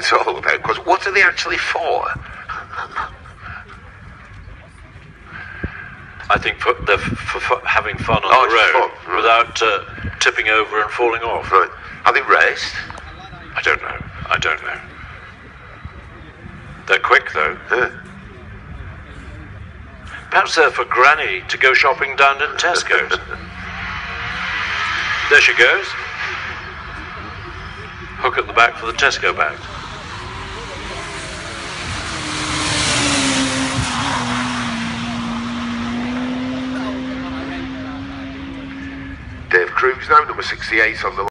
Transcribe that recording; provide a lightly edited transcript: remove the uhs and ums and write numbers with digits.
it's all about. Because what are they actually for? I think they're for having fun on the road without tipping over and falling off. Right. Are they raced? I don't know. I don't know. They're quick though. Yeah. Perhaps they're for Granny to go shopping down in Tesco's. There she goes. Hook at the back for the Tesco bag. Dave Cruz now, number 68 on the